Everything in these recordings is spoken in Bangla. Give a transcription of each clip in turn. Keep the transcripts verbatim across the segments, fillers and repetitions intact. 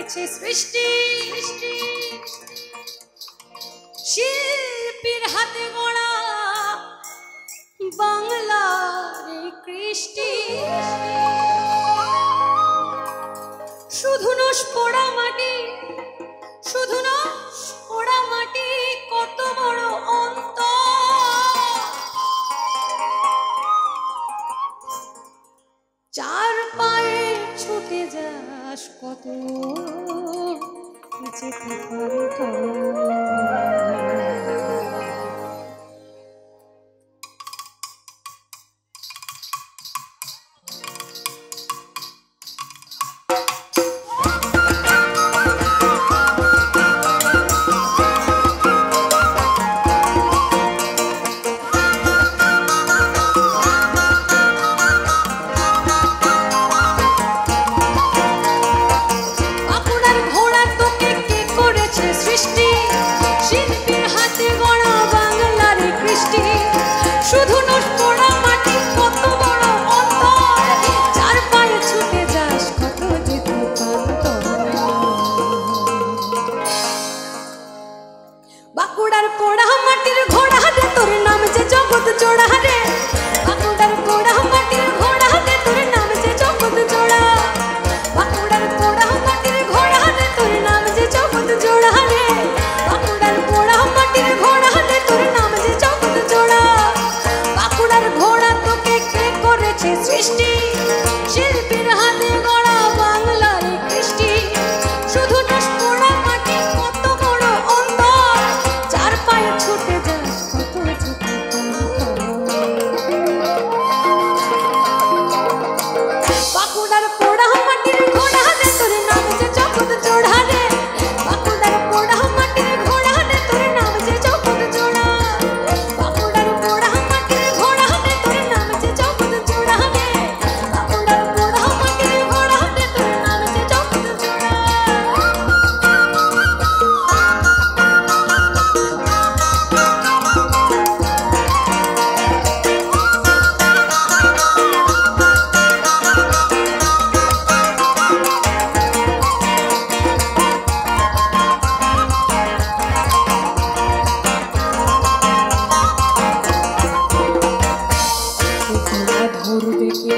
করেছে সৃষ্টি শিল্পীর হাতে গড়া বাংলার কৃষ্টি শুধু নস পোড়া মাটি শুধু নস পোড়া মাটি কত বড় অন্তর চার পায়ে ছুটে যাস কত যেতে পারে বাঁকুড়ার পোড়া মাটির ঘোড়া দে তোর নাম যে জগৎ জোড়া রে বাঁকুড়ার পোড়া মাটির ঘোড়া দে তোর নাম যে জগৎ জোড়া বাঁকুড়ার পোড়া মাটির ঘোড়া দে তোর নাম যে জগৎ জোড়া রে বাঁকুড়ার পোড়া মাটির ঘোড়া দে তোর নাম যে জগৎ জোড়া বাঁকুড়ার ঘোড়া তোকে কে করেছে সৃষ্টি শিল্পীর হাতে গড়া বাংলার কৃষ্টি শুধু নস পোড়া মাটি কত বড় অন্তর চার পায়ে ছুটে যায় কত যেতে বাঁকুড়ার পোড়া মাটির ঘোড়া দে তোর নাম যে জগৎ জোড়া রে বাঁকুড়ার পোড়া মাটির ঘোড়া দে তোর নাম যে জগৎ জোড়া বাঁকুড়ার পোড়া মাটির ঘোড়া দে তোর নাম যে জগৎ জোড়া রে বাঁকুড়ার পোড়া মাটির ঘোড়া দে তোর নাম যে জগৎ জোড়া ঘোড়া ধরবে কে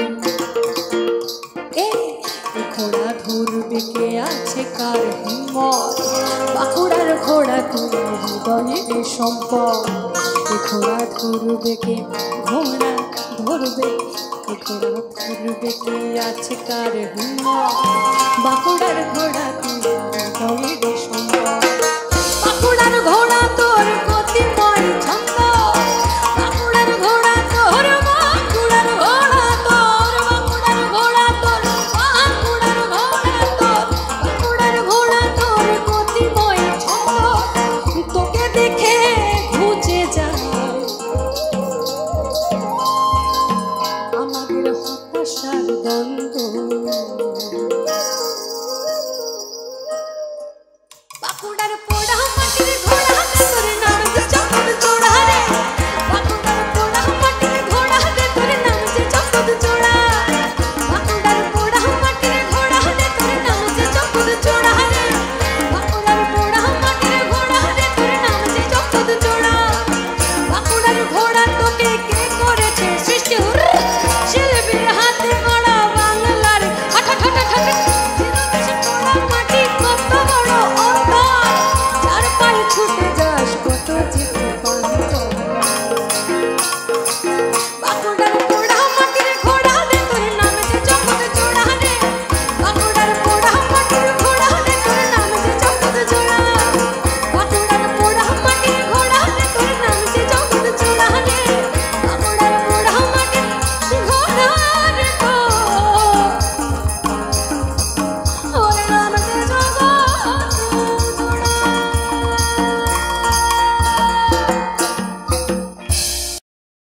এ ঘোড়া ধরবে কে আছে কার হিম্মত বাঁকুড়ার ঘোড়া তোর হৃদয়ের সম্পদ ঘোড়া ধরবে কে ঘোড়া ধরবে ঘোড়া ধরবে কে আছে কার হিম্মত বাঁকুড়ার ঘোড়া তোর হৃদয়ের সম্পদ বাঁকুড়ার ঘোড়া তোর গতিময় ছন্দ বাঁকুড়ার ঘোড়া তোর বাঁকুড়ার ঘোড়া তোর বাঁকুড়ার ঘোড়া তোর বাঁকুড়ার ঘোড়া তোর বাঁকুড়ার ঘোড়া তোর গতিময় ছন্দ তোকে দেখে ঘুচে যায় আমাদের হতাশার দ্বন্দ্ব বাঁকুড়ার পোড়া মাটির